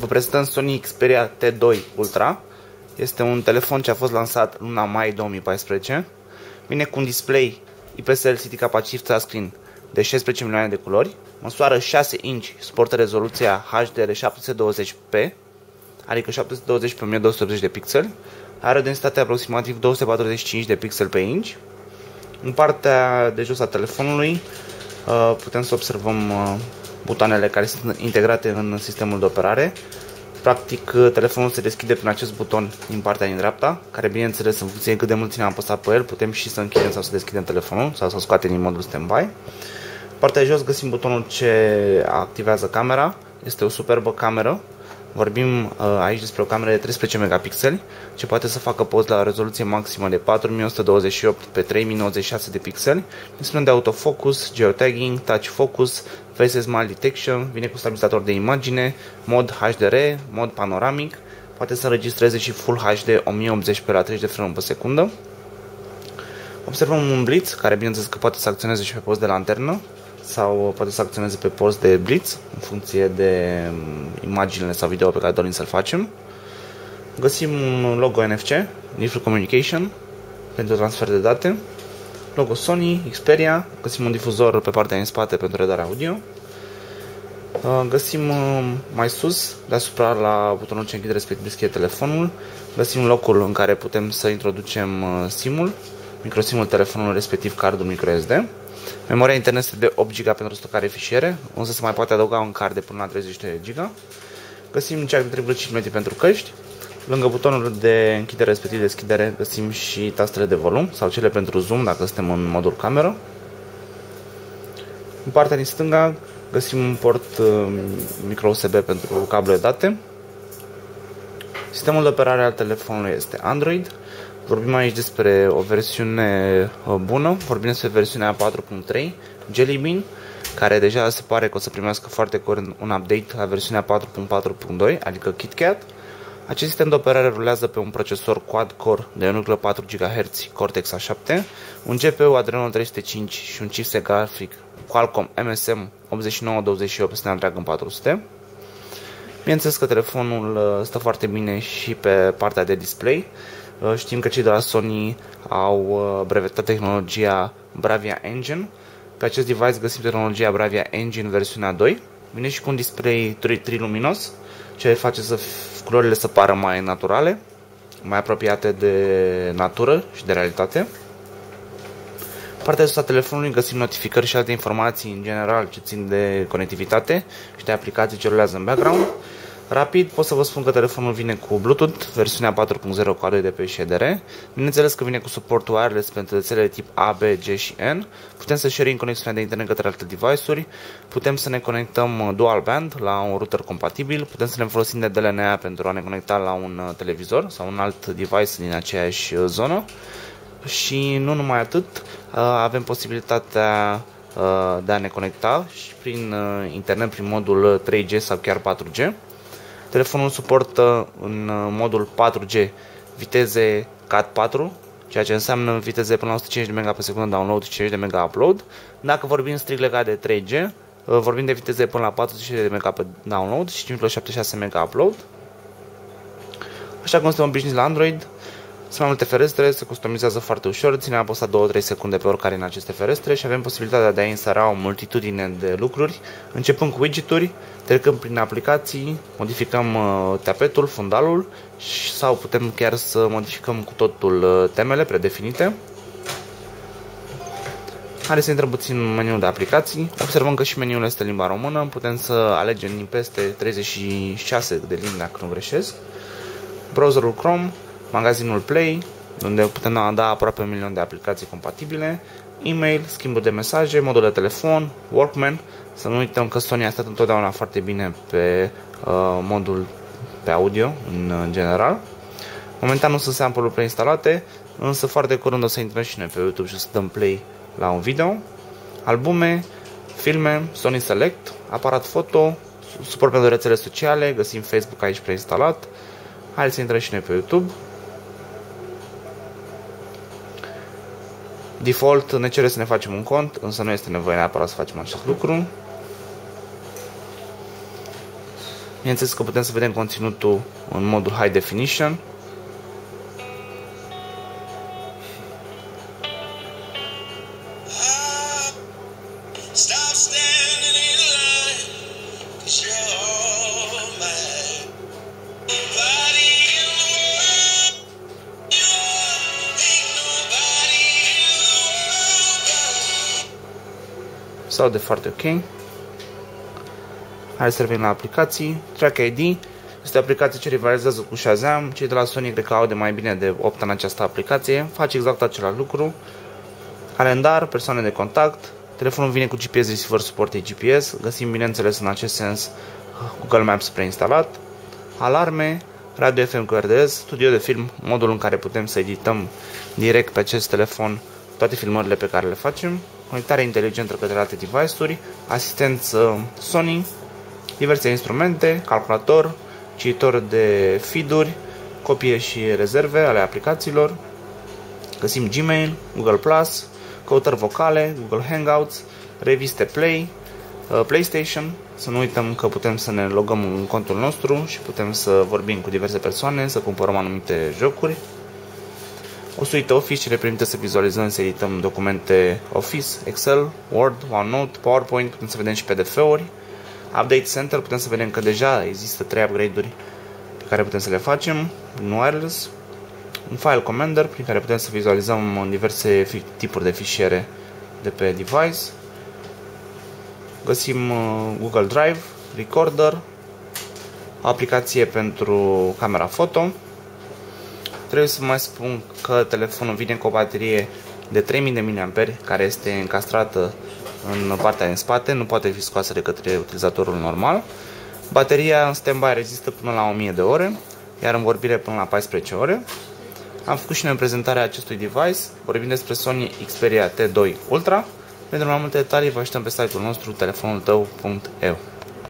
Vă prezentăm Sony Xperia T2 Ultra. Este un telefon ce a fost lansat în luna mai 2014. Vine cu un display IPS LCD capacitiv touchscreen de 16 milioane de culori. Măsoară 6 inch, suportă rezoluția HDR 720p, adică 720 pe 1280 de pixeli. Are o densitate aproximativ 245 de pixeli pe inch. În partea de jos a telefonului putem să observăm butoanele care sunt integrate în sistemul de operare. Practic, telefonul se deschide prin acest buton din partea din dreapta, care, bineînțeles, în funcție de cât de mult ținem apăsat pe el, putem și să închidem sau să deschidem telefonul sau să scoatem din modul standby. Partea de jos găsim butonul ce activează camera. Este o superbă cameră. Vorbim aici despre o cameră de 13 megapixeli, ce poate să facă poze la rezoluție maximă de 4128 pe 3096 de pixeli. Dispune de autofocus, geotagging, touch focus, face smile detection, vine cu stabilizator de imagine, mod HDR, mod panoramic, poate să înregistreze și Full HD 1080p la 30 de frame pe secundă. Observăm un blitz, care bineînțeles că poate să acționeze și pe post de lanternă sau poate să acționeze pe post de blitz în funcție de imaginile sau video pe care dorim să-l facem. Găsim un logo NFC, Neutral Communication, pentru transfer de date, logo Sony, Xperia, găsim un difuzor pe partea din spate pentru redarea audio. Găsim mai sus, deasupra la butonul ce închide respectiv deschide telefonul, găsim locul în care putem să introducem SIM-ul, microSIM-ul telefonului, respectiv cardul microSD. Memoria internă este de 8 GB pentru stocare fișiere, însă se mai poate adăuga un card de până la 32 GB. Găsim jack de 3,5 mm pentru căști. Lângă butonul de închidere respectiv deschidere găsim și tastele de volum sau cele pentru zoom dacă suntem în modul cameră. În partea din stânga găsim un port micro USB pentru cablu de date. Sistemul de operare al telefonului este Android. Vorbim aici despre o versiune bună, vorbim despre versiunea 4.3 Jelly Bean, care deja se pare că o să primească foarte curând un update la versiunea 4.4.2, adică KitKat. Acest sistem de operare rulează pe un procesor quad-core de 1,4 GHz Cortex A7, un GPU Adreno 305 și un chipset grafic Qualcomm MSM 8928 Snapdragon 400. Bineînțeles că telefonul stă foarte bine și pe partea de display. Știm că cei de la Sony au brevetat tehnologia Bravia Engine. Pe acest device găsim tehnologia Bravia Engine versiunea 2. Vine și cu un display triluminos, ce face să culorile să pară mai naturale, mai apropiate de natură și de realitate. Partea de sus a telefonului găsim notificări și alte informații în general ce țin de conectivitate și de aplicații ce rulează în background. Rapid pot să vă spun că telefonul vine cu Bluetooth, versiunea 4.0 cu ADP și HDR. Bineînțeles că vine cu suport wireless pentru rețelele tip A, B, G și N. Putem să share conexiunea de internet către alte device-uri. Putem să ne conectăm dual band la un router compatibil. Putem să ne folosim de DLNA pentru a ne conecta la un televizor sau un alt device din aceeași zonă. Și nu numai atât, avem posibilitatea de a ne conecta și prin internet prin modul 3G sau chiar 4G. Telefonul suportă în modul 4G viteze Cat4, ceea ce înseamnă viteze până la 150 de MB pe secundă download și 50 de MB upload. Dacă vorbim strict legat de 3G, vorbim de viteze până la 40 de MB pe download și 5,76 MB upload. Așa cum suntem obișnuiți la Android, sunt mai multe ferestre, se customizează foarte ușor, ținem apăsat 2-3 secunde pe oricare în aceste ferestre și avem posibilitatea de a insera o multitudine de lucruri, începând cu widgeturi, trecând prin aplicații, modificăm tapetul, fundalul sau putem chiar să modificăm cu totul temele predefinite. Haideți să intrăm puțin în meniul de aplicații. Observăm că și meniul este limba română, putem să alegem din peste 36 de limbi dacă nu greșesc. Browserul Chrome, magazinul Play, unde putem da aproape 1 milion de aplicații compatibile, e-mail, schimburi de mesaje, modul de telefon, Walkman. Să nu uităm că Sony a stat întotdeauna foarte bine pe modul pe audio în general. Momentan nu sunt sample-uri preinstalate, însă foarte curând o să intrăm și noi pe YouTube și o să dăm play la un video. Albume, filme, Sony Select, aparat foto, suport pentru rețele sociale, găsim Facebook aici preinstalat. Haideți să intrăm și noi pe YouTube. Default ne cere să ne facem un cont, însă nu este nevoie neapărat să facem acest lucru. Bineînțeles că putem să vedem conținutul în modul High Definition. Sau de foarte ok. Hai să revenim la aplicații. Track ID este o aplicație ce rivalizează cu Shazam. Cei de la Sony cred că au de mai bine de 8 ani această aplicație. Face exact același lucru. Calendar, persoane de contact. Telefonul vine cu GPS receiver, suportă GPS. Găsim bineînțeles în acest sens Google Maps preinstalat. Alarme, radio FM cu RDS, studio de film, modul în care putem să edităm direct pe acest telefon toate filmările pe care le facem. Conectare inteligentă către alte device-uri, asistență Sony, diverse instrumente, calculator, cititor de feed-uri, copie și rezerve ale aplicațiilor. Găsim Gmail, Google+, căutări vocale, Google Hangouts, reviste Play, PlayStation. Să nu uităm că putem să ne logăm în contul nostru și putem să vorbim cu diverse persoane, să cumpărăm anumite jocuri. O suită Office ce ne permite să vizualizăm, să edităm documente Office, Excel, Word, OneNote, PowerPoint, putem să vedem și PDF-uri. Update Center, putem să vedem că deja există 3 upgrade-uri pe care putem să le facem în wireless. Un File Commander prin care putem să vizualizăm diverse tipuri de fișiere de pe device. Găsim Google Drive, Recorder, o aplicație pentru camera foto. Trebuie să mai spun că telefonul vine cu o baterie de 3000 de mAh care este încastrată în partea din spate, nu poate fi scoasă de către utilizatorul normal. Bateria în standby rezistă până la 1000 de ore, iar în vorbire până la 14 ore. Am făcut și noi prezentarea acestui device, vorbim despre Sony Xperia T2 Ultra. Pentru mai multe detalii vă așteptăm pe site-ul nostru telefonultău.eu.